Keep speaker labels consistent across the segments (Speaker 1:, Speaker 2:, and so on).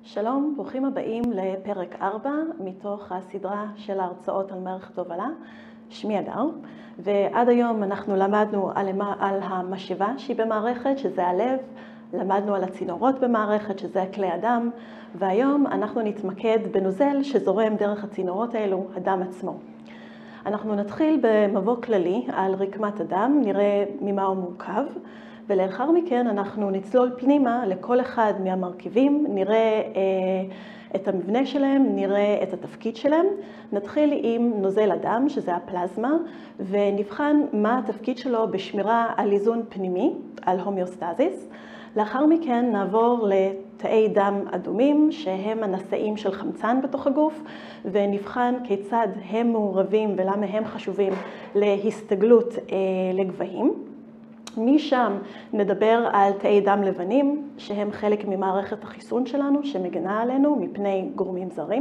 Speaker 1: שלום, ברוכים הבאים לפרק 4 מתוך הסדרה של ההרצאות על מערכת הובלה. שמי הדר, ועד היום אנחנו למדנו על המשאבה שהיא במערכת, שזה הלב, למדנו על הצינורות במערכת, שזה כלי הדם, והיום אנחנו נתמקד בנוזל שזורם דרך הצינורות האלו, הדם עצמו. אנחנו נתחיל במבוא כללי על רקמת הדם, נראה ממה הוא מורכב, ולאחר מכן אנחנו נצלול פנימה לכל אחד מהמרכיבים, נראה את המבנה שלהם, נראה את התפקיד שלהם. נתחיל עם נוזל הדם, שזה הפלזמה, ונבחן מה התפקיד שלו בשמירה על איזון פנימי, על הומיוסטזיס. לאחר מכן נעבור לתאי דם אדומים, שהם הנשאים של חמצן בתוך הגוף, ונבחן כיצד הם מעורבים ולמה הם חשובים להסתגלות לגבהים. משם נדבר על תאי דם לבנים, שהם חלק ממערכת החיסון שלנו, שמגנה עלינו מפני גורמים זרים.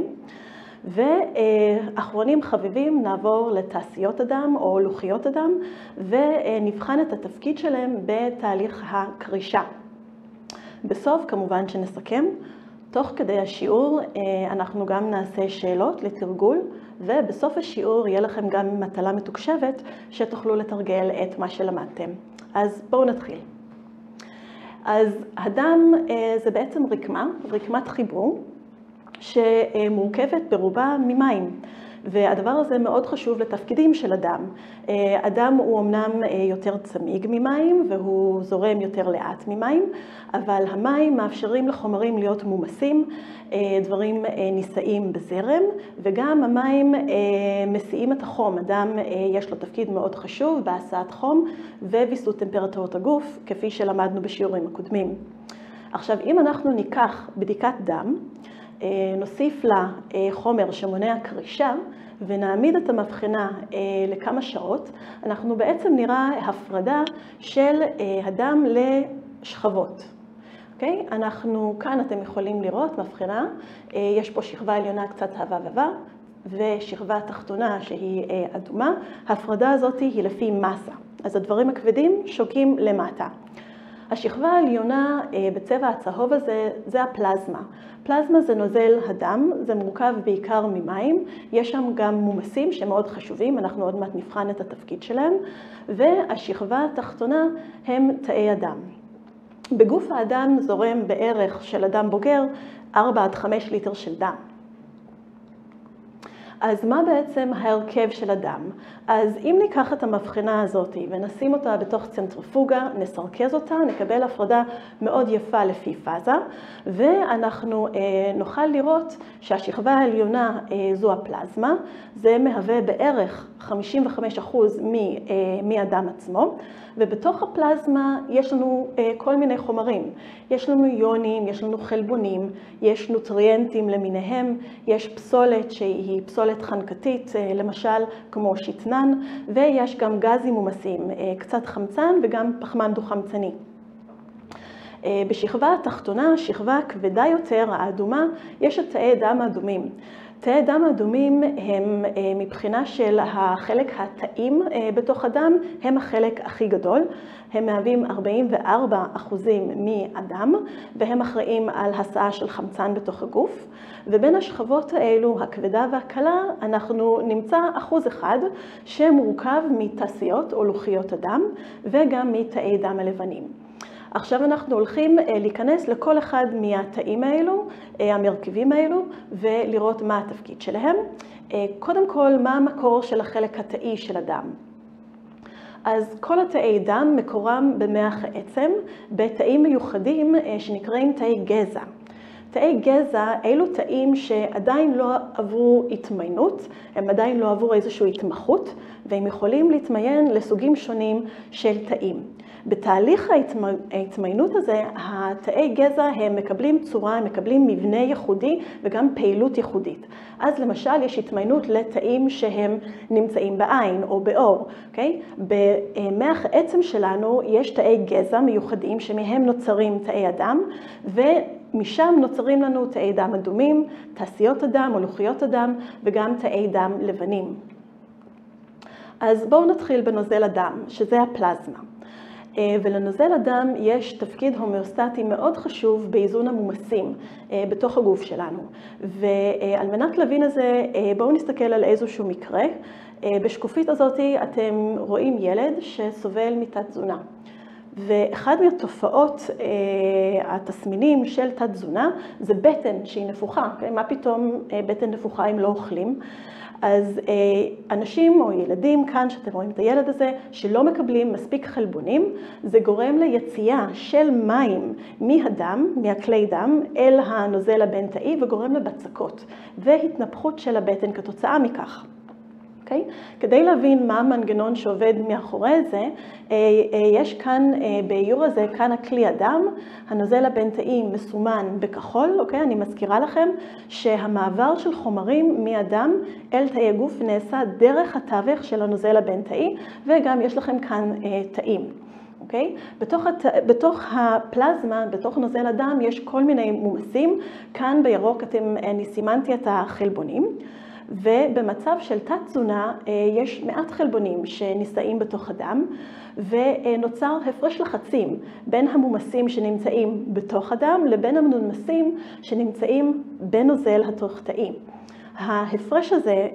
Speaker 1: ואחרונים חביבים נעבור לתעשיות הדם או לוחיות הדם, ונבחן את התפקיד שלהם בתהליך הקרישה. בסוף כמובן שנסכם. תוך כדי השיעור אנחנו גם נעשה שאלות לתרגול, ובסוף השיעור יהיה לכם גם מטלה מתוקשבת שתוכלו לתרגל את מה שלמדתם. אז בואו נתחיל. אז הדם זה בעצם רקמת חיבור, שמורכבת ברובה ממים. והדבר הזה מאוד חשוב לתפקידים של אדם. אדם הוא אמנם יותר צמיג ממים והוא זורם יותר לאט ממים, אבל המים מאפשרים לחומרים להיות מומסים, דברים נישאים בזרם, וגם המים מסיעים את החום. אדם יש לו תפקיד מאוד חשוב בהסעת חום וויסות טמפרטורת הגוף, כפי שלמדנו בשיעורים הקודמים. עכשיו, אם אנחנו ניקח בדיקת דם, נוסיף לה חומר שמונע קרישה ונעמיד את המבחנה לכמה שעות, אנחנו בעצם נראה הפרדה של הדם לשכבות. אוקיי? כאן אתם יכולים לראות מבחנה, יש פה שכבה עליונה קצת עבה ושכבה תחתונה שהיא אדומה. ההפרדה הזאת היא לפי מסה, אז הדברים הכבדים שוקעים למטה. השכבה העליונה בצבע הצהוב הזה זה הפלזמה. פלזמה זה נוזל הדם, זה מורכב בעיקר ממים, יש שם גם מומסים שמאוד חשובים, אנחנו עוד מעט נבחן את התפקיד שלהם, והשכבה התחתונה הם תאי הדם. בגוף האדם זורם בערך של אדם בוגר 4 עד 5 ליטר של דם. אז מה בעצם ההרכב של הדם? אז אם ניקח את המבחנה הזאת ונשים אותה בתוך צנטריפוגה, נסרכז אותה, נקבל הפרדה מאוד יפה לפי פאזה, ואנחנו נוכל לראות שהשכבה העליונה זו הפלזמה, זה מהווה בערך 55% מהדם עצמו, ובתוך הפלזמה יש לנו כל מיני חומרים. יש לנו איונים, יש לנו חלבונים, יש נוטריאנטים למיניהם, יש פסולת שהיא פסולת חנקתית, למשל כמו שתנן, ויש גם גזים מומסים, קצת חמצן וגם פחמן דו-חמצני. בשכבה התחתונה, שכבה כבדה יותר, האדומה, יש את תאי דם האדומים. תאי דם האדומים הם מבחינה של החלק התאים בתוך הדם, הם החלק הכי גדול. הם מהווים 44% מהדם, והם אחראים על הסעה של חמצן בתוך הגוף. ובין השכבות האלו, הכבדה והקלה, אנחנו נמצא 1% שמורכב מתעשיות או לוחיות הדם, וגם מתאי דם הלבנים. עכשיו אנחנו הולכים להיכנס לכל אחד מהתאים האלו, המרכיבים האלו, ולראות מה התפקיד שלהם. קודם כל, מה המקור של החלק התאי של הדם? אז כל התאי דם מקורם במח העצם, בתאים מיוחדים שנקראים תאי גזע. תאי גזע אלו תאים שעדיין לא עברו התמיינות, הם עדיין לא עברו איזושהי התמחות, והם יכולים להתמיין לסוגים שונים של תאים. בתהליך ההתמיינות הזה, התאי גזע הם מקבלים צורה, הם מקבלים מבנה ייחודי וגם פעילות ייחודית. אז למשל יש התמיינות לתאים שהם נמצאים בעין או באור. אוקיי? במח העצם שלנו יש תאי גזע מיוחדים שמהם נוצרים תאי הדם, ומשם נוצרים לנו תאי דם אדומים, תעשיות הדם או לוחיות הדם וגם תאי דם לבנים. אז בואו נתחיל בנוזל הדם, שזה הפלזמה. ולנוזל הדם יש תפקיד הומאוסטטי מאוד חשוב באיזון המומסים בתוך הגוף שלנו. ועל מנת להבין את זה, בואו נסתכל על איזשהו מקרה. בשקופית הזאת אתם רואים ילד שסובל מתת תזונה. ואחד מהתופעות, התסמינים של תת תזונה, זה בטן שהיא נפוחה. מה פתאום בטן נפוחה אם לא אוכלים? אז אנשים או ילדים, כאן שאתם רואים את הילד הזה, שלא מקבלים מספיק חלבונים, זה גורם ליציאה של מים מהדם, מהכלי דם, אל הנוזל הבין-תאי, וגורם לבצקות והתנפחות של הבטן כתוצאה מכך. Okay? כדי להבין מה המנגנון שעובד מאחורי זה, יש כאן באיור הזה, כאן הכלי הדם, הנוזל הבין-תאי מסומן בכחול, okay? אני מזכירה לכם שהמעבר של חומרים מהדם אל תאי הגוף נעשה דרך התווך של הנוזל הבין-תאי, וגם יש לכם כאן תאים. Okay? בתוך הפלזמה, בתוך נוזל הדם, יש כל מיני מומסים, כאן בירוק אני סימנתי את החלבונים, ובמצב של תת תזונה יש מעט חלבונים שנישאים בתוך הדם, ונוצר הפרש לחצים בין המומסים שנמצאים בתוך הדם לבין המומסים שנמצאים בנוזל התוך-תאי. ההפרש הזה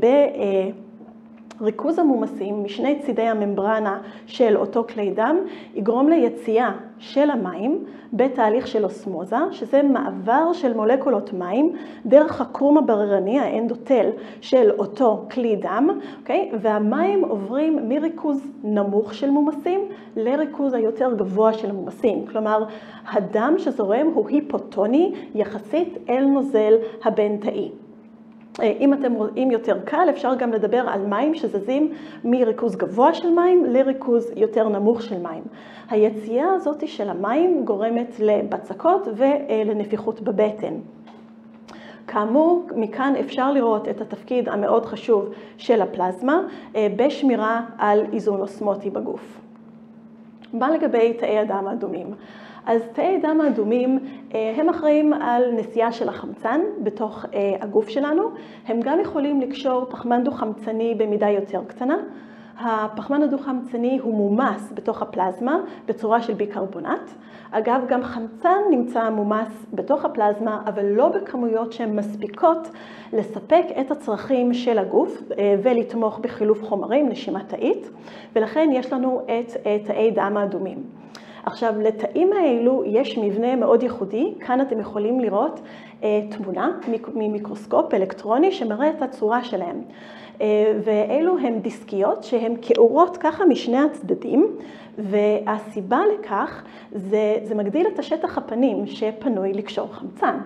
Speaker 1: ריכוז המומסים משני צידי הממברנה של אותו כלי דם יגרום ליציאה של המים בתהליך של אוסמוזה, שזה מעבר של מולקולות מים דרך הקרום הבררני, האנדותל של אותו כלי דם, אוקיי? והמים עוברים מריכוז נמוך של מומסים לריכוז היותר גבוה של המומסים. כלומר, הדם שזורם הוא היפוטוני יחסית אל נוזל הבין-תאי. אם אתם רואים יותר קל, אפשר גם לדבר על מים שזזים מריכוז גבוה של מים לריכוז יותר נמוך של מים. היציאה הזאת של המים גורמת לבצקות ולנפיחות בבטן. כאמור, מכאן אפשר לראות את התפקיד המאוד חשוב של הפלזמה בשמירה על איזון אוסמוטי בגוף. מה לגבי תאי הדם האדומים? אז תאי הדם האדומים הם אחראים על נשיאה של החמצן בתוך הגוף שלנו. הם גם יכולים לקשור פחמן דו-חמצני במידה יותר קטנה. הפחמן הדו-חמצני הוא מומס בתוך הפלזמה בצורה של ביקרבונט. אגב, גם חמצן נמצא מומס בתוך הפלזמה, אבל לא בכמויות שהן מספיקות לספק את הצרכים של הגוף ולתמוך בחילוף חומרים, נשימה תאית, ולכן יש לנו את תאי דם האדומים. עכשיו, לתאים האלו יש מבנה מאוד ייחודי. כאן אתם יכולים לראות תמונה ממיקרוסקופ אלקטרוני שמראה את הצורה שלהם. ואלו הם דיסקיות שהן כאורות ככה משני הצדדים, והסיבה לכך זה מגדיל את השטח הפנים שפנוי לקשור חמצן.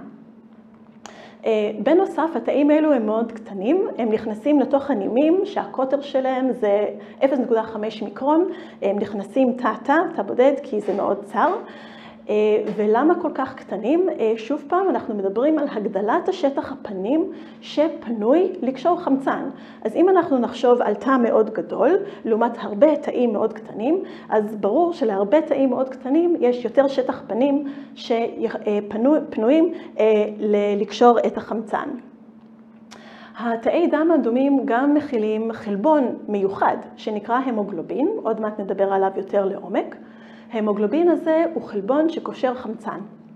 Speaker 1: בנוסף, התאים האלו הם מאוד קטנים, הם נכנסים לתוך הנימים שהקוטר שלהם זה 0.5 מיקרון, הם נכנסים תא בודד כי זה מאוד צר. ולמה כל כך קטנים? שוב פעם, אנחנו מדברים על הגדלת השטח הפנים שפנוי לקשור חמצן. אז אם אנחנו נחשוב על תא מאוד גדול, לעומת הרבה תאים מאוד קטנים, אז ברור שלהרבה תאים מאוד קטנים יש יותר שטח פנים שפנויים לקשור את החמצן. התאי דם האדומים גם מכילים חלבון מיוחד שנקרא המוגלובין, עוד מעט נדבר עליו יותר לעומק. ההמוגלובין הזה הוא חלבון שקושר חמצן.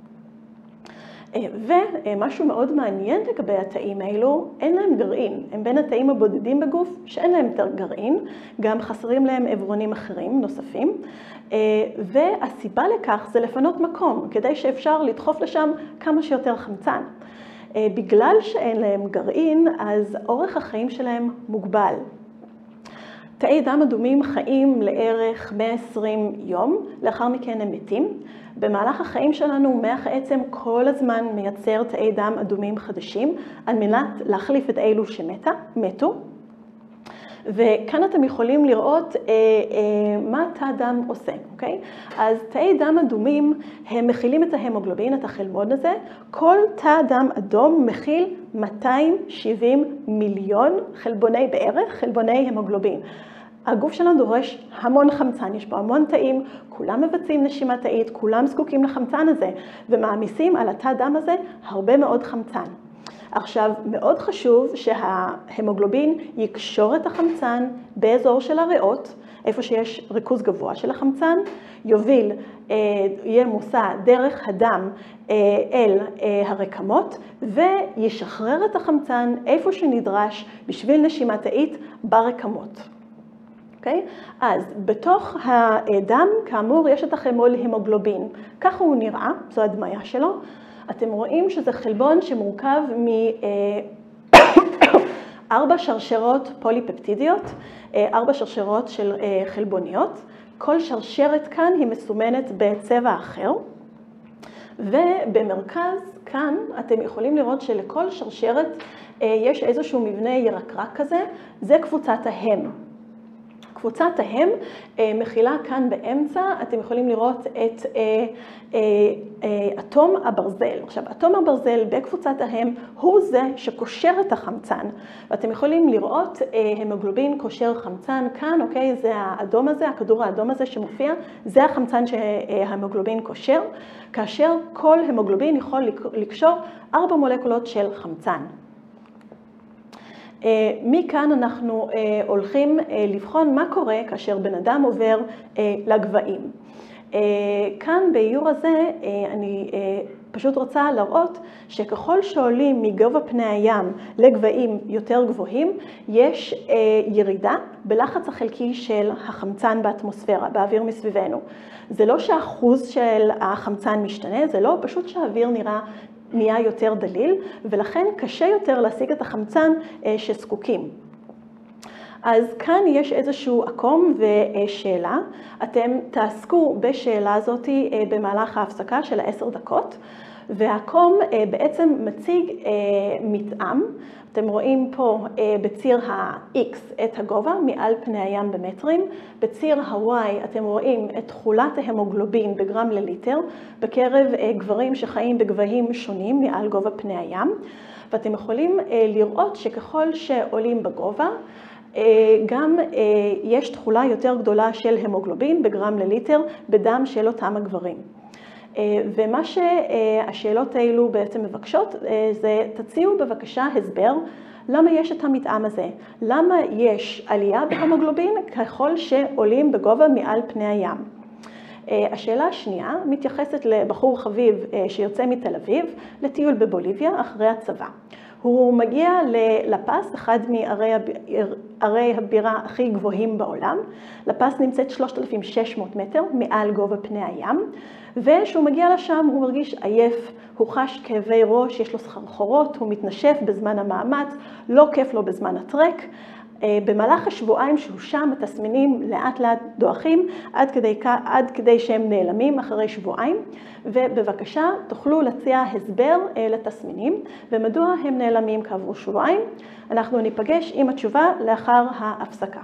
Speaker 1: ומשהו מאוד מעניין לגבי התאים האלו, אין להם גרעין. הם בין התאים הבודדים בגוף שאין להם יותר גרעין, גם חסרים להם עברונים אחרים נוספים. והסיבה לכך זה לפנות מקום, כדי שאפשר לדחוף לשם כמה שיותר חמצן. בגלל שאין להם גרעין, אז אורך החיים שלהם מוגבל. תאי דם אדומים חיים לערך 120 יום, לאחר מכן הם מתים. במהלך החיים שלנו מח העצם כל הזמן מייצר תאי דם אדומים חדשים, על מנת להחליף את אלו שמתו. וכאן אתם יכולים לראות מה תא דם עושה, אוקיי? אז תאי דם אדומים הם מכילים את ההמוגלובין, את החלבון הזה. כל תא דם אדום מכיל 270 מיליון חלבוני בערך, חלבוני המוגלובין. הגוף שלנו דורש המון חמצן, יש פה המון תאים, כולם מבצעים נשימה תאית, כולם זקוקים לחמצן הזה, ומעמיסים על התא דם הזה הרבה מאוד חמצן. עכשיו, מאוד חשוב שההמוגלובין יקשור את החמצן באזור של הריאות, איפה שיש ריכוז גבוה של החמצן, יהיה מוסע דרך הדם אל הרקמות, וישחרר את החמצן איפה שנדרש בשביל נשימה תאית ברקמות. אוקיי? אז בתוך הדם, כאמור, יש את החלבון הימוגלובין. ככה הוא נראה, זו הדמיה שלו. אתם רואים שזה חלבון שמורכב מ4 שרשרות פוליפפטידיות, 4 שרשרות של חלבוניות. כל שרשרת כאן היא מסומנת בצבע אחר. ובמרכז כאן אתם יכולים לראות שלכל שרשרת יש איזשהו מבנה ירקרק כזה, זה קבוצת ההם. קבוצת ההם מכילה כאן באמצע, אתם יכולים לראות את אטום הברזל. עכשיו, אטום הברזל בקבוצת ההם הוא זה שקושר את החמצן. ואתם יכולים לראות המוגלובין קושר חמצן כאן, אוקיי? זה האדום הזה, הכדור האדום הזה שמופיע, זה החמצן שההמוגלובין קושר, כאשר כל המוגלובין יכול לקשור 4 מולקולות של חמצן. מכאן אנחנו הולכים לבחון מה קורה כאשר בן אדם עובר לגבהים. כאן באיור הזה אני פשוט רוצה להראות שככל שעולים מגובה פני הים לגבהים יותר גבוהים, יש ירידה בלחץ החלקי של החמצן באטמוספירה, באוויר מסביבנו. זה לא שהאחוז של החמצן משתנה, זה לא פשוט שהאוויר נהיה יותר דליל, ולכן קשה יותר להשיג את החמצן שזקוקים. אז כאן יש איזשהו עקום ושאלה. אתם תעסקו בשאלה הזאת במהלך ההפסקה של 10 דקות, והעקום בעצם מציג מתאם. אתם רואים פה בציר ה-X את הגובה מעל פני הים במטרים. בציר ה-Y אתם רואים את תכולת ההמוגלובין בגרם לליטר בקרב גברים שחיים בגבהים שונים מעל גובה פני הים. ואתם יכולים לראות שככל שעולים בגובה, גם יש תכולה יותר גדולה של המוגלובין בגרם לליטר בדם של אותם הגברים. ומה שהשאלות האלו בעצם מבקשות זה תציעו בבקשה הסבר למה יש את המתאם הזה. למה יש עלייה בהמוגלובין ככל שעולים בגובה מעל פני הים. השאלה השנייה מתייחסת לבחור חביב שיוצא מתל אביב לטיול בבוליביה אחרי הצבא. הוא מגיע ללפס, אחד מערי הבירה הכי גבוהים בעולם. לפס נמצאת 3,600 מטר מעל גובה פני הים, וכשהוא מגיע לשם הוא מרגיש עייף, הוא חש כאבי ראש, יש לו סחרחורות, הוא מתנשף בזמן המאמץ, לא כיף לו בזמן הטרק. במהלך השבועיים שהוא שם התסמינים לאט לאט דועכים עד כדי שהם נעלמים אחרי שבועיים, ובבקשה תוכלו להציע הסבר לתסמינים ומדוע הם נעלמים כעבור שבועיים. אנחנו ניפגש עם התשובה לאחר ההפסקה.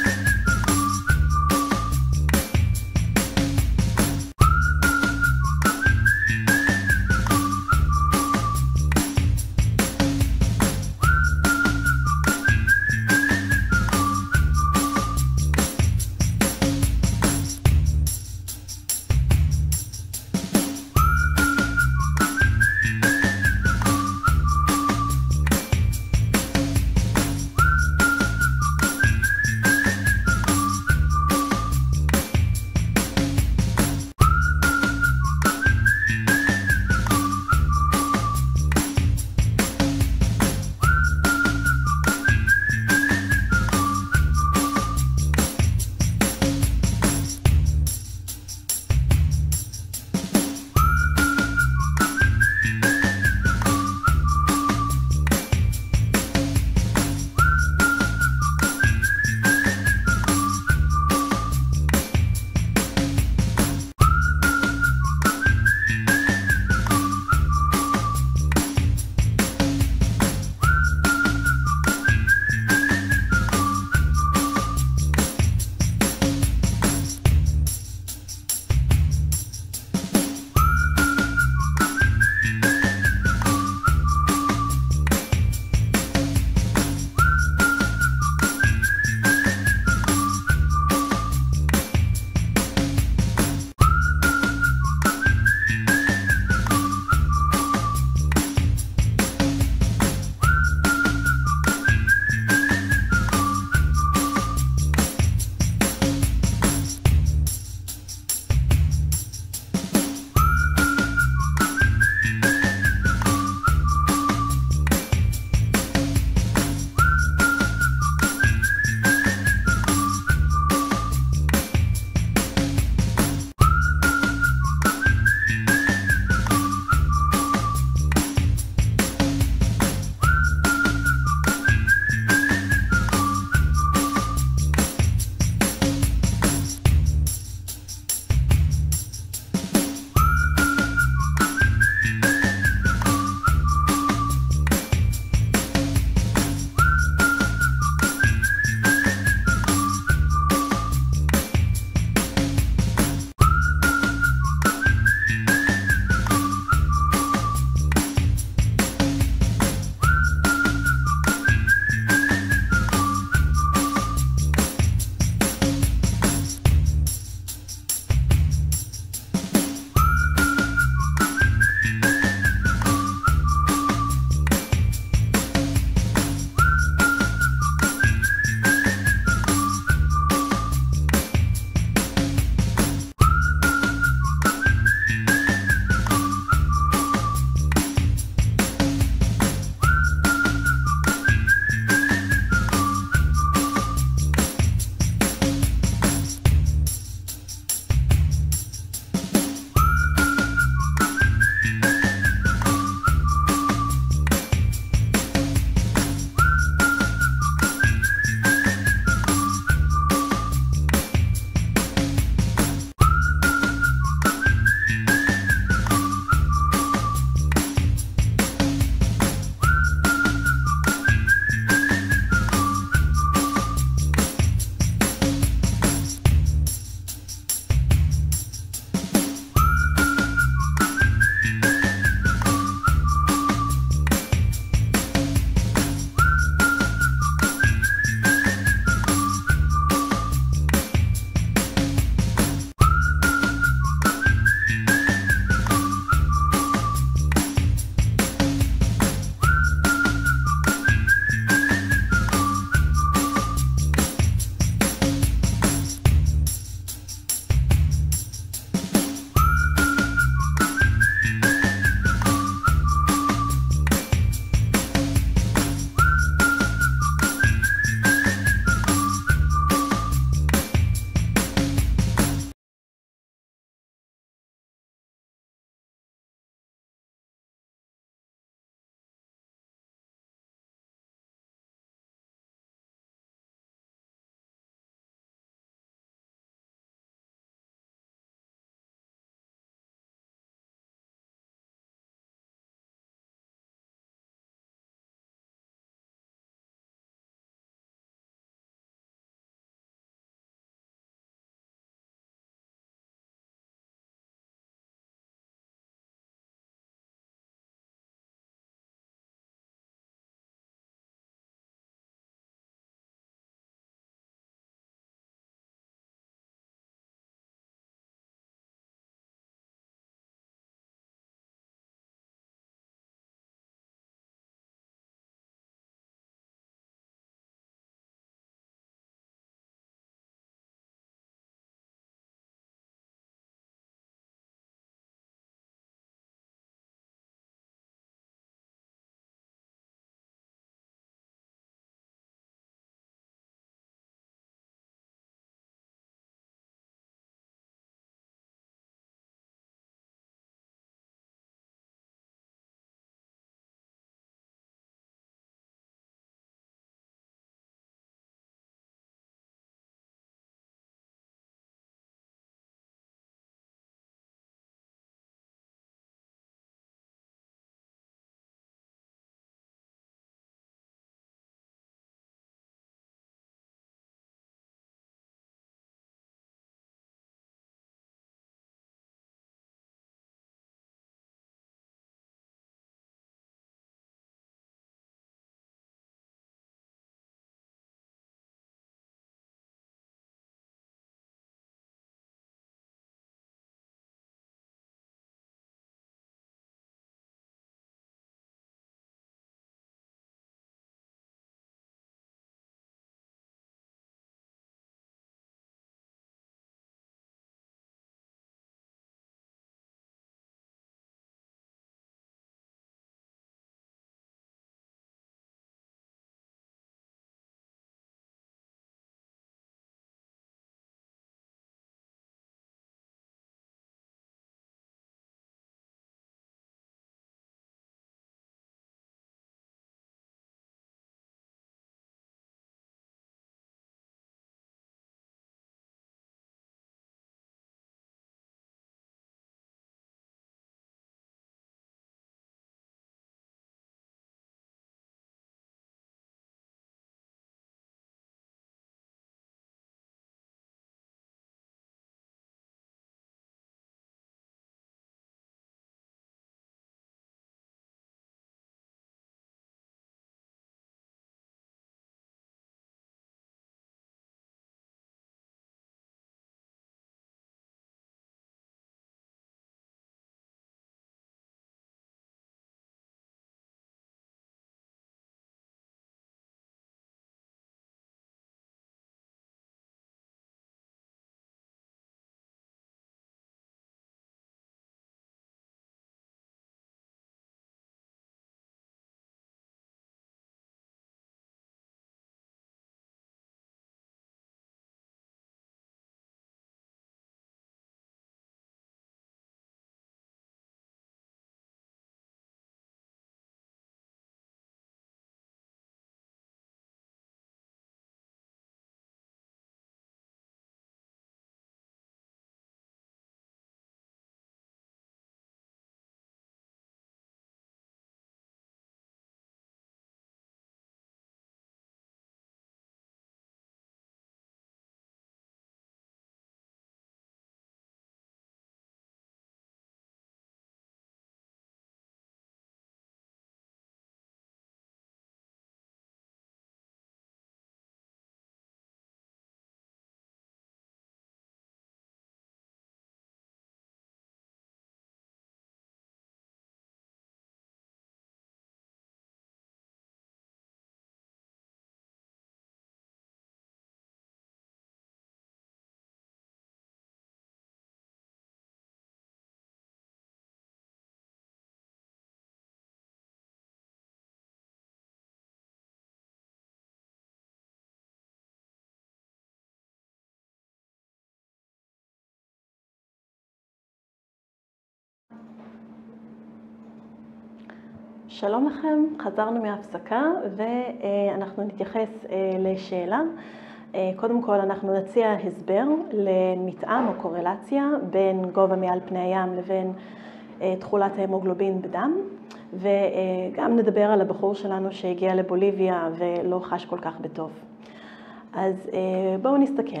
Speaker 1: שלום לכם, חזרנו מההפסקה ואנחנו נתייחס לשאלה. קודם כל אנחנו נציע הסבר למתאם או קורלציה בין גובה מעל פני הים לבין תכולת ההמוגלובין בדם, וגם נדבר על הבחור שלנו שהגיע לבוליביה ולא חש כל כך בטוב. אז בואו נסתכל.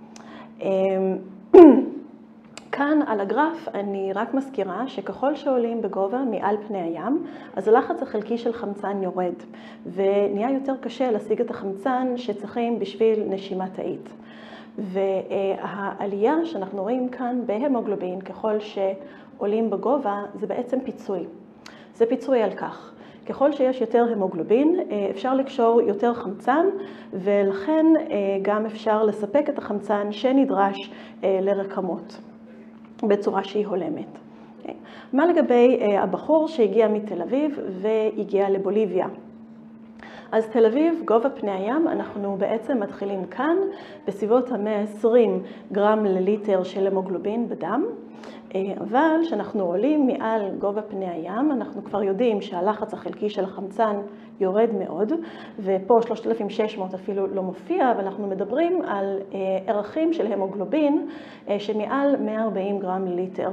Speaker 1: כאן על הגרף אני רק מזכירה שככל שעולים בגובה מעל פני הים, אז הלחץ החלקי של חמצן יורד, ונהיה יותר קשה להשיג את החמצן שצריכים בשביל נשימה תאית. והעלייה שאנחנו רואים כאן בהמוגלובין ככל שעולים בגובה זה בעצם פיצוי. זה פיצוי על כך. ככל שיש יותר המוגלובין, אפשר לקשור יותר חמצן, ולכן גם אפשר לספק את החמצן שנדרש לרקמות בצורה שהיא הולמת. מה לגבי הבחור שהגיע מתל אביב והגיע לבוליביה? אז תל אביב, גובה פני הים, אנחנו בעצם מתחילים כאן בסביבות 120 גרם לליטר של המוגלובין בדם, אבל כשאנחנו עולים מעל גובה פני הים, אנחנו כבר יודעים שהלחץ החלקי של החמצן יורד מאוד, ופה 3,600 אפילו לא מופיע, אבל אנחנו מדברים על ערכים של המוגלובין שמעל 140 גרם לליטר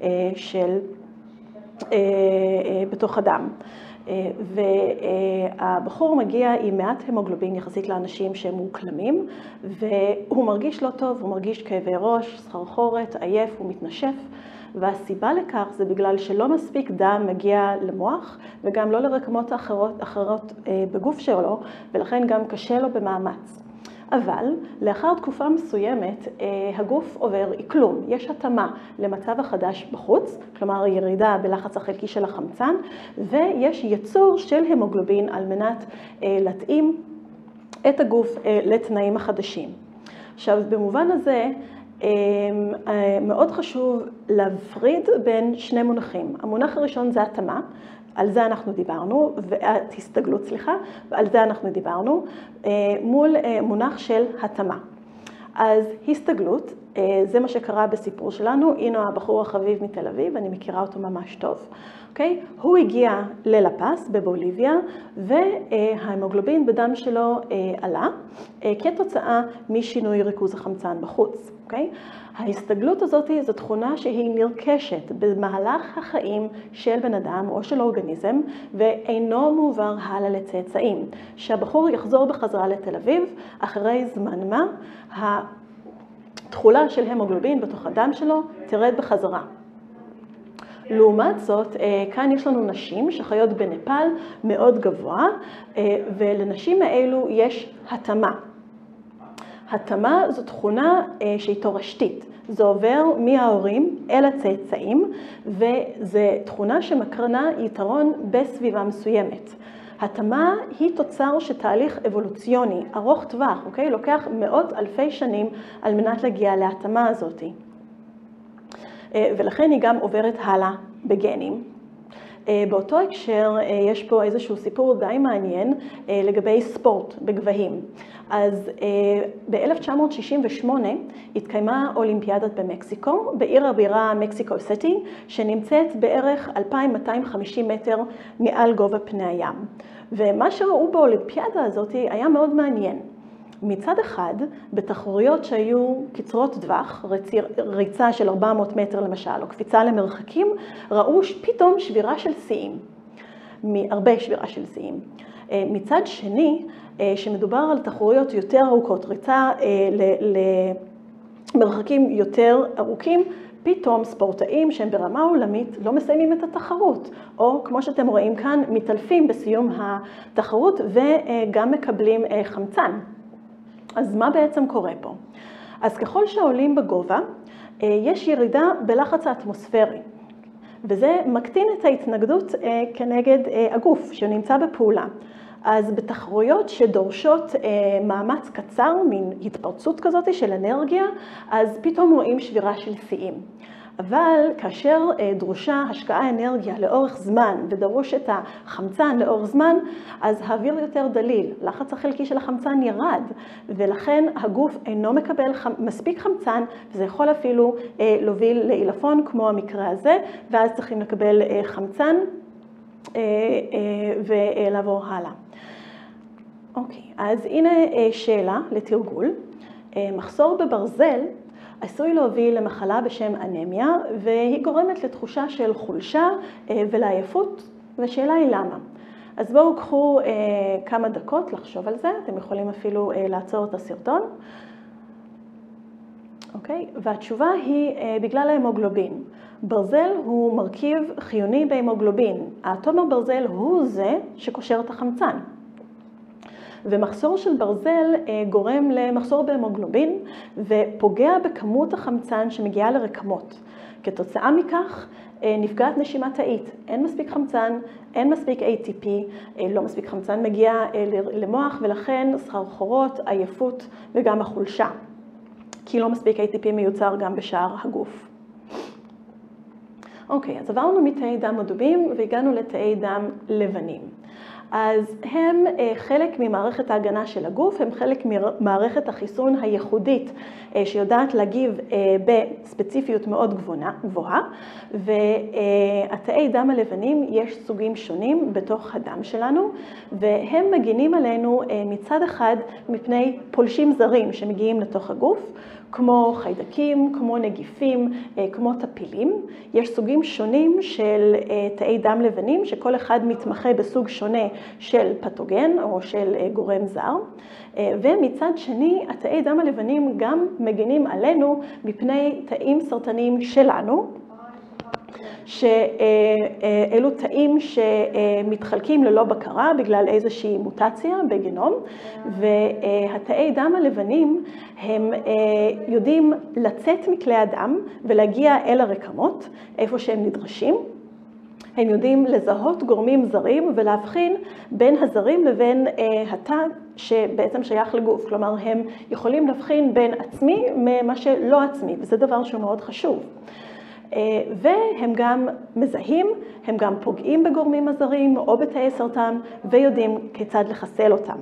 Speaker 1: בתוך הדם. והבחור מגיע עם מעט המוגלובין יחסית לאנשים שהם מוקלמים, והוא מרגיש לא טוב, הוא מרגיש כאבי ראש, סחרחורת, עייף, הוא מתנשף, והסיבה לכך זה בגלל שלא מספיק דם מגיע למוח, וגם לא לרקמות אחרות בגוף שלו, ולכן גם קשה לו במאמץ. אבל לאחר תקופה מסוימת הגוף עובר אקלום, יש התאמה למצב החדש בחוץ, כלומר ירידה בלחץ החלקי של החמצן, ויש ייצור של המוגלובין על מנת להתאים את הגוף לתנאים החדשים. עכשיו במובן הזה מאוד חשוב להפריד בין שני מונחים. המונח הראשון זה התאמה, על זה אנחנו דיברנו, הסתגלות, ועל זה אנחנו דיברנו, מול מונח של התאמה. אז הסתגלות, זה מה שקרה בסיפור שלנו, הנה הבחור החביב מתל אביב, אני מכירה אותו ממש טוב. אוקיי? הוא הגיע ללפס בבוליביה, וההמוגלובין בדם שלו עלה, כתוצאה משינוי ריכוז החמצן בחוץ. אוקיי? ההסתגלות הזאת זו תכונה שהיא נרכשת במהלך החיים של בן אדם או של אורגניזם, ואינו מועבר הלאה לצאצאים. שהבחור יחזור בחזרה לתל אביב, אחרי זמן מה, התכולה של המוגלובין בתוך הדם שלו תרד בחזרה. לעומת זאת, כאן יש לנו נשים שחיות בנפאל מאוד גבוה, ולנשים האלו יש התאמה. התאמה זו תכונה שהיא תורשתית. זה עובר מההורים אל הצאצאים, וזו תכונה שמקרנה יתרון בסביבה מסוימת. התאמה היא תוצר של תהליך אבולוציוני, ארוך טווח, אוקיי? לוקח מאות אלפי שנים על מנת להגיע להתאמה הזאת. ולכן היא גם עוברת הלאה בגנים. באותו הקשר יש פה איזשהו סיפור די מעניין לגבי ספורט בגבהים. אז ב-1968 התקיימה אולימפיאדת במקסיקו, בעיר הבירה מקסיקו סיטי, שנמצאת בערך 2,250 מטר מעל גובה פני הים. ומה שראו באולימפיאדה הזאת היה מאוד מעניין. מצד אחד, בתחרויות שהיו קצרות טווח, ריצה של 400 מטר למשל, או קפיצה למרחקים, ראו פתאום שבירה של שיאים, הרבה שבירה של שיאים. מצד שני, שמדובר על תחרויות יותר ארוכות, ריצה למרחקים יותר ארוכים, פתאום ספורטאים שהם ברמה עולמית לא מסיימים את התחרות, או כמו שאתם רואים כאן, מתעלפים בסיום התחרות וגם מקבלים חמצן. אז מה בעצם קורה פה? אז ככל שעולים בגובה, יש ירידה בלחץ האטמוספרי, וזה מקטין את ההתנגדות כנגד הגוף שנמצא בפעולה. אז בתחרויות שדורשות מאמץ קצר, מין התפרצות כזאת של אנרגיה, אז פתאום רואים שבירה של שיאים. אבל כאשר דרושה השקעה אנרגיה לאורך זמן ודרוש את החמצן לאורך זמן, אז האוויר יותר דליל, לחץ החלקי של החמצן ירד, ולכן הגוף אינו מקבל מספיק חמצן, וזה יכול אפילו להוביל לעילפון כמו המקרה הזה, ואז צריכים לקבל חמצן ולעבור הלאה. אוקיי, אז הנה שאלה לתרגול. מחסור בברזל עשוי להוביל למחלה בשם אנמיה, והיא גורמת לתחושה של חולשה ולעייפות, והשאלה היא למה. אז בואו קחו כמה דקות לחשוב על זה, אתם יכולים אפילו לעצור את הסרטון. אוקיי, והתשובה היא בגלל ההמוגלובין. ברזל הוא מרכיב חיוני בהמוגלובין. האטום הברזל הוא זה שקושר את החמצן. ומחסור של ברזל גורם למחסור בהמוגלובין ופוגע בכמות החמצן שמגיעה לרקמות. כתוצאה מכך נפגעת נשימה תאית. אין מספיק חמצן, אין מספיק ATP, לא מספיק חמצן מגיע למוח, ולכן סחרחורות, עייפות וגם החולשה. כי לא מספיק ATP מיוצר גם בשאר הגוף. אוקיי, אז עברנו מתאי דם אדומים והגענו לתאי דם לבנים. אז הם חלק ממערכת ההגנה של הגוף, הם חלק ממערכת החיסון הייחודית שיודעת להגיב בספציפיות מאוד גבוהה, והתאי דם הלבנים יש סוגים שונים בתוך הדם שלנו, והם מגינים עלינו מצד אחד מפני פולשים זרים שמגיעים לתוך הגוף, כמו חיידקים, כמו נגיפים, כמו טפילים. יש סוגים שונים של תאי דם לבנים, שכל אחד מתמחה בסוג שונה של פתוגן או של גורם זר. ומצד שני, התאי דם הלבנים גם מגינים עלינו מפני תאים סרטניים שלנו, שאלו תאים שמתחלקים ללא בקרה בגלל איזושהי מוטציה בגנום, והתאי דם הלבנים הם יודעים לצאת מכלי הדם ולהגיע אל הרקמות, איפה שהם נדרשים. הם יודעים לזהות גורמים זרים ולהבחין בין הזרים לבין התא שבעצם שייך לגוף. כלומר, הם יכולים להבחין בין עצמי ממה שלא עצמי, וזה דבר שהוא מאוד חשוב. והם גם מזהים, הם גם פוגעים בגורמים הזרים או בתאי סרטן, ויודעים כיצד לחסל אותם.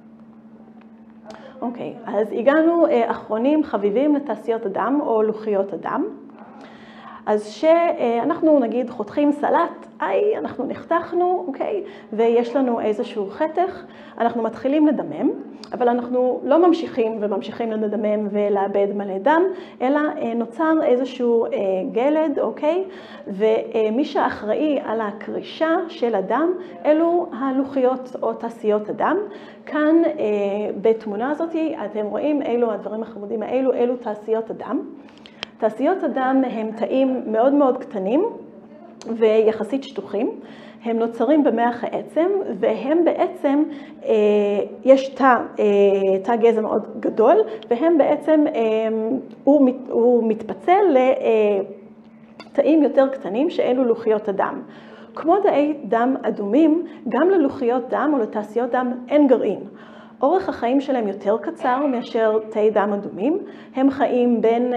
Speaker 1: אוקיי, אז הגענו אחרונים חביבים לתעשיות הדם או לוחיות הדם. אז שאנחנו נגיד חותכים סלט, אנחנו נחתכנו, אוקיי, ויש לנו איזשהו חתך, אנחנו מתחילים לדמם, אבל אנחנו לא ממשיכים לדמם ולאבד מלא דם, אלא נוצר איזשהו גלד, אוקיי, ומי שאחראי על הקרישה של הדם, אלו הלוחיות או תעשיות הדם. כאן בתמונה הזאת אתם רואים אילו הדברים החמודים האלו, אלו תעשיות הדם. תעשיות הדם הם תאים מאוד מאוד קטנים ויחסית שטוחים. הם נוצרים במח העצם, והם בעצם, יש תא גזע מאוד גדול, והם בעצם, הוא מתפצל לתאים יותר קטנים שאלו לוחיות הדם. כמו תאי דם אדומים, גם ללוחיות דם או לתעשיות דם אין גרעין. אורך החיים שלהם יותר קצר מאשר תאי דם אדומים. הם חיים בין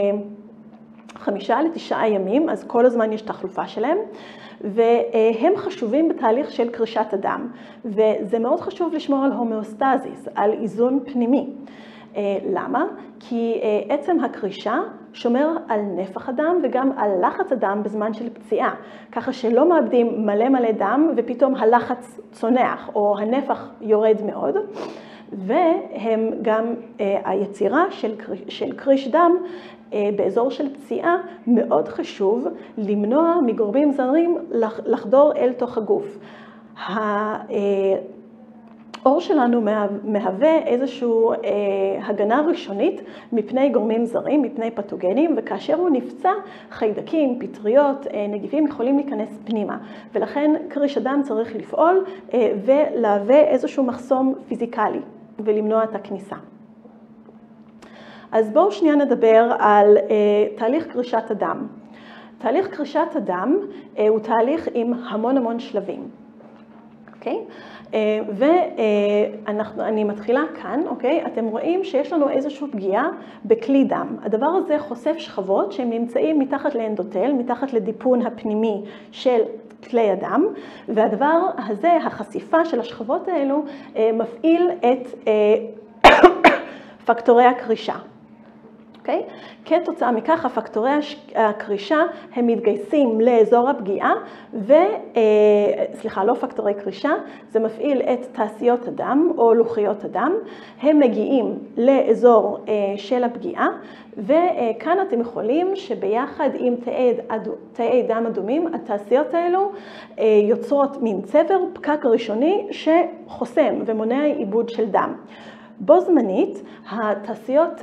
Speaker 1: 5 ל9 ימים, אז כל הזמן יש תחלופה שלהם, והם חשובים בתהליך של קרישת הדם. וזה מאוד חשוב לשמור על הומאוסטזיס, על איזון פנימי. למה? כי עצם הקרישה שומר על נפח הדם וגם על לחץ הדם בזמן של פציעה, ככה שלא מאבדים מלא דם ופתאום הלחץ צונח או הנפח יורד מאוד. והם גם היצירה של קריש דם באזור של פציעה מאוד חשוב למנוע מגורמים זרים לחדור אל תוך הגוף. האור שלנו מהווה איזושהי הגנה ראשונית מפני גורמים זרים, מפני פתוגנים, וכאשר הוא נפצע, חיידקים, פטריות, נגיפים יכולים להיכנס פנימה. ולכן קריש הדם צריך לפעול ולהווה איזשהו מחסום פיזיקלי ולמנוע את הכניסה. אז בואו שנייה נדבר על תהליך קרישת הדם. תהליך קרישת הדם הוא תהליך עם המון שלבים. אוקיי? ואני מתחילה כאן, אוקיי? אתם רואים שיש לנו איזושהי פגיעה בכלי דם. הדבר הזה חושף שכבות שהם נמצאים מתחת לאנדוטל, מתחת לדיפון הפנימי של כלי הדם, והדבר הזה, החשיפה של השכבות האלו, מפעיל את פקטורי הקרישה. אוקיי? כתוצאה מכך, הפקטורי הקרישה הם מתגייסים לאזור הפגיעה, סליחה, לא פקטורי קרישה, זה מפעיל את תעשיות הדם או לוחיות הדם, הם מגיעים לאזור של הפגיעה, וכאן אתם יכולים שביחד עם תאי דם אדומים, התעשיות האלו יוצרות מין צבר, פקק ראשוני שחוסם ומונע עיבוד של דם. בו זמנית, התעשיות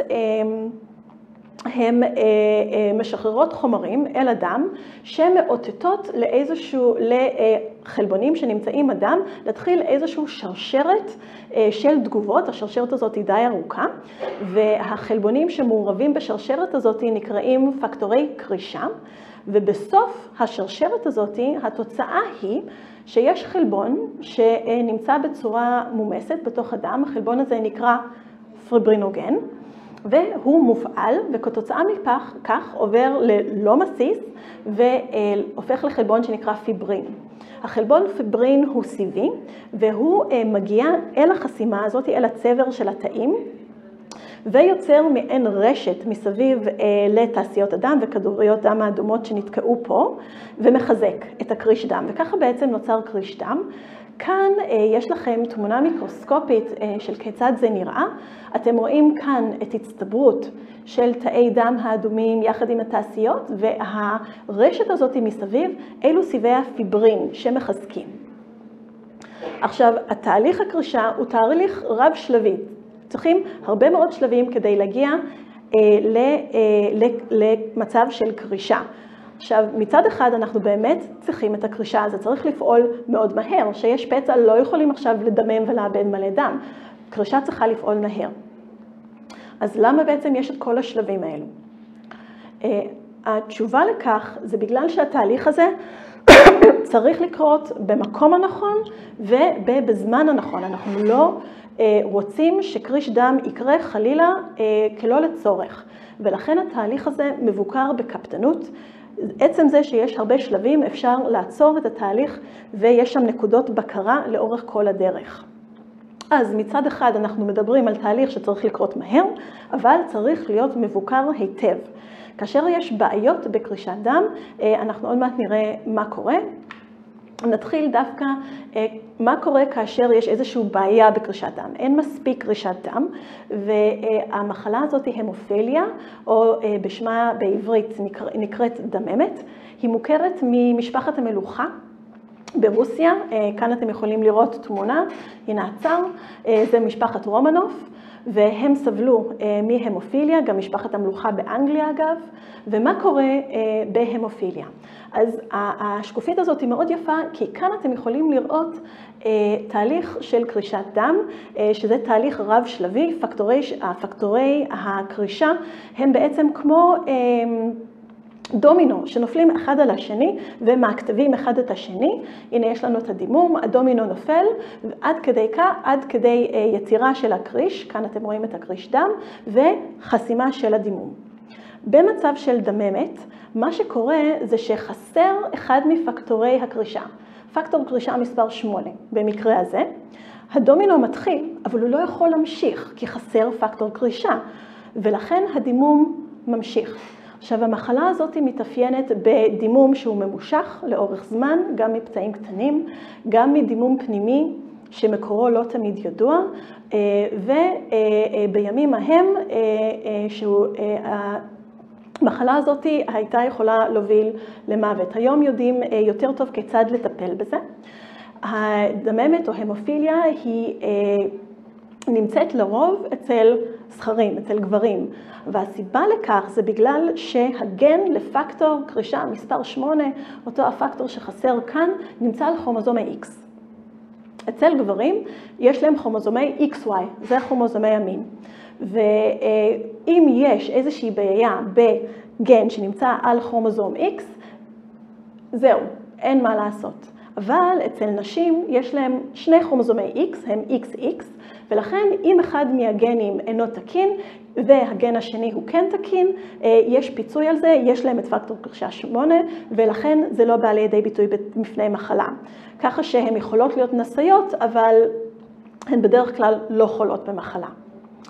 Speaker 1: הן משחררות חומרים אל הדם שמאותתות לחלבונים שנמצאים בדם להתחיל איזושהי שרשרת של תגובות. השרשרת הזאת היא די ארוכה, והחלבונים שמעורבים בשרשרת הזאת נקראים פקטורי קרישה, ובסוף השרשרת הזאת התוצאה היא שיש חלבון שנמצא בצורה מומסת בתוך הדם. החלבון הזה נקרא פיברינוגן, והוא מופעל, וכתוצאה מכך עובר ללא מסיס והופך לחלבון שנקרא פיברין. החלבון פיברין הוא סיבי, והוא מגיע אל החסימה הזאת, אל הצבר של התאים, ויוצר מעין רשת מסביב לתעשיות הדם וכדוריות דם האדומות שנתקעו פה, ומחזק את הקריש דם, וככה בעצם נוצר קריש דם. כאן יש לכם תמונה מיקרוסקופית של כיצד זה נראה. אתם רואים כאן את הצטברות של תאי דם האדומים יחד עם התעשיות, והרשת הזאת מסביב, אלו סיבי הפיברין שמחזקים. עכשיו, התהליך הקרישה הוא תהליך רב שלבי. צריכים הרבה מאוד שלבים כדי להגיע למצב של קרישה. עכשיו, מצד אחד אנחנו באמת צריכים את הקרישה, זה צריך לפעול מאוד מהר, שיש פצע לא יכולים עכשיו לדמם ולאבד מלא דם. קרישה צריכה לפעול מהר. אז למה בעצם יש את כל השלבים האלו? התשובה לכך זה בגלל שהתהליך הזה צריך לקרות במקום הנכון ובזמן הנכון. אנחנו לא רוצים שקריש דם יקרה חלילה כלא לצורך, ולכן התהליך הזה מבוקר בקפדנות. עצם זה שיש הרבה שלבים אפשר לעצור את התהליך ויש שם נקודות בקרה לאורך כל הדרך. אז מצד אחד אנחנו מדברים על תהליך שצריך לקרות מהר, אבל צריך להיות מבוקר היטב. כאשר יש בעיות בקרישת דם, אנחנו עוד מעט נראה מה קורה. נתחיל דווקא מה קורה כאשר יש איזושהי בעיה בקרישת דם. אין מספיק קרישת דם, והמחלה הזאת היא המופיליה, או בשמה בעברית נקראת דממת. היא מוכרת ממשפחת המלוכה ברוסיה. כאן אתם יכולים לראות תמונה, הנה הצר, זה משפחת רומנוף, והם סבלו מהמופיליה, גם משפחת המלוכה באנגליה אגב. ומה קורה בהמופיליה? אז השקופית הזאת היא מאוד יפה, כי כאן אתם יכולים לראות תהליך של קרישת דם, שזה תהליך רב שלבי. פקטורי הקרישה הם בעצם כמו דומינו שנופלים אחד על השני ומעכתבים אחד את השני. הנה יש לנו את הדימום, הדומינו נופל עד כדי יצירה של הקריש, כאן אתם רואים את הקריש דם, וחסימה של הדימום. במצב של דממת, מה שקורה זה שחסר אחד מפקטורי הקרישה. פקטור קרישה מספר 8 במקרה הזה. הדומינו מתחיל, אבל הוא לא יכול להמשיך, כי חסר פקטור קרישה, ולכן הדימום ממשיך. עכשיו, המחלה הזאת מתאפיינת בדימום שהוא ממושך לאורך זמן, גם מפצעים קטנים, גם מדימום פנימי שמקורו לא תמיד ידוע, ובימים ההם המחלה הזאת הייתה יכולה להוביל למוות. היום יודעים יותר טוב כיצד לטפל בזה. הדממת או המופיליה היא נמצאת לרוב אצל זכרים, אצל גברים. והסיבה לכך זה בגלל שהגן לפקטור קרישה מספר 8, אותו הפקטור שחסר כאן, נמצא על כרומוזומי X. אצל גברים יש להם כרומוזומי XY, זה כרומוזומי המין. ואם יש איזושהי בעיה בגן שנמצא על כרומוזום X, זהו, אין מה לעשות. אבל אצל נשים יש להם שני כרומוזומי X, הם XX, ולכן אם אחד מהגנים אינו תקין והגן השני הוא כן תקין, יש פיצוי על זה, יש להם את פקטור קרישה 8, ולכן זה לא בא לידי ביטוי בפני מחלה. ככה שהן יכולות להיות נשאיות, אבל הן בדרך כלל לא חולות במחלה.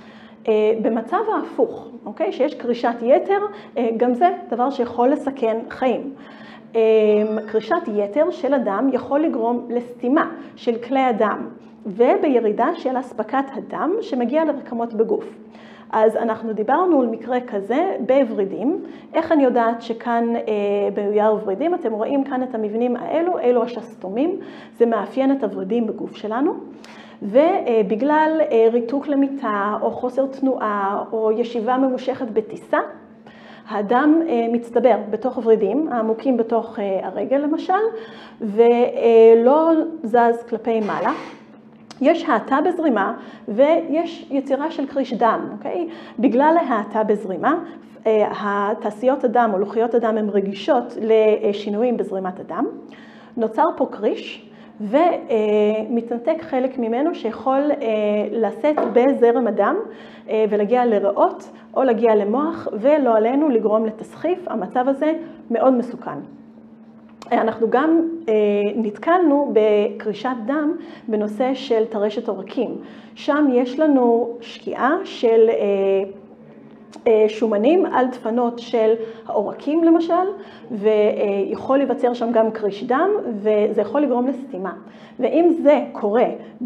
Speaker 1: במצב ההפוך, אוקיי? שיש קרישת יתר, גם זה דבר שיכול לסכן חיים. קרישת יתר של הדם יכול לגרום לסתימה של כלי הדם ובירידה של אספקת הדם שמגיע לרקמות בגוף. אז אנחנו דיברנו על מקרה כזה בוורידים. איך אני יודעת שכאן ביער ורידים, אתם רואים כאן את המבנים האלו, אלו השסתומים, זה מאפיין את הוורידים בגוף שלנו. ובגלל ריתוק למיטה או חוסר תנועה או ישיבה ממושכת בטיסה, הדם מצטבר בתוך ורידים, העמוקים בתוך הרגל למשל, ולא זז כלפי מעלה. יש האטה בזרימה ויש יצירה של קריש דם, אוקיי? בגלל ההאטה בזרימה, התעשיות הדם או לוחיות הדם הן רגישות לשינויים בזרימת הדם. נוצר פה קריש ומתנתק חלק ממנו שיכול לשאת בזרם הדם ולהגיע לריאות או להגיע למוח, ולא עלינו לגרום לתסחיף. המצב הזה מאוד מסוכן. אנחנו גם נתקלנו בקרישת דם בנושא של טרשת עורקים. שם יש לנו שקיעה של שומנים על דפנות של העורקים למשל, ויכול להיווצר שם גם קריש דם, וזה יכול לגרום לסתימה. ואם זה קורה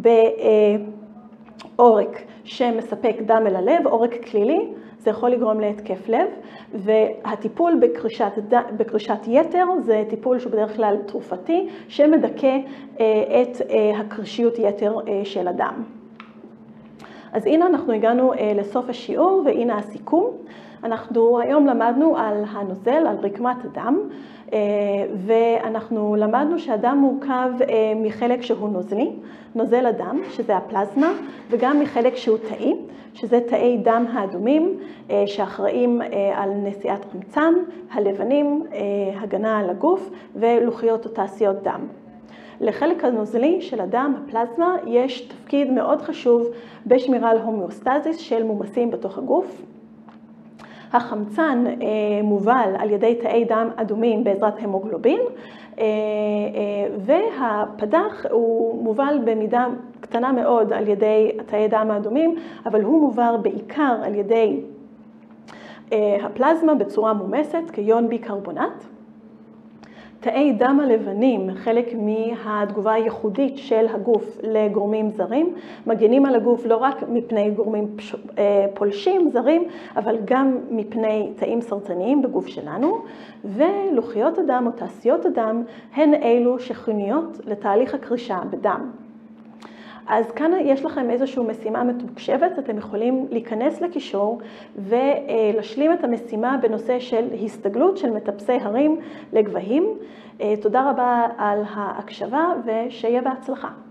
Speaker 1: בעורק שמספק דם אל הלב, עורק כלילי, זה יכול לגרום להתקף לב, והטיפול בקרישת יתר זה טיפול שהוא בדרך כלל תרופתי, שמדכא את הקרישיות יתר של הדם. אז הנה אנחנו הגענו לסוף השיעור, והנה הסיכום. אנחנו היום למדנו על הנוזל, על רקמת הדם, ואנחנו למדנו שהדם מורכב מחלק שהוא נוזלי, נוזל הדם, שזה הפלזמה, וגם מחלק שהוא תאי, שזה תאי דם האדומים, שאחראים על נשיאת חמצן, הלבנים, הגנה על הגוף, ולוחיות או תעשיות דם. לחלק הנוזלי של הדם, הפלזמה, יש תפקיד מאוד חשוב בשמירה על הומאוסטזיס של מומסים בתוך הגוף. החמצן מובל על ידי תאי דם אדומים בעזרת המוגלובין, והפדח הוא מובל במידה קטנה מאוד על ידי תאי דם האדומים, אבל הוא מובל בעיקר על ידי הפלזמה בצורה מומסת כיון ביקרבונט. תאי דם הלבנים, חלק מהתגובה הייחודית של הגוף לגורמים זרים, מגנים על הגוף לא רק מפני גורמים פולשים זרים, אבל גם מפני תאים סרטניים בגוף שלנו, ולוחיות הדם או תעשיות הדם הן אלו שחיוניות לתהליך הקרישה בדם. אז כאן יש לכם איזושהי משימה מתוקשבת, אתם יכולים להיכנס לקישור ולהשלים את המשימה בנושא של הסתגלות של מטפסי הרים לגבהים. תודה רבה על ההקשבה ושיהיה בהצלחה.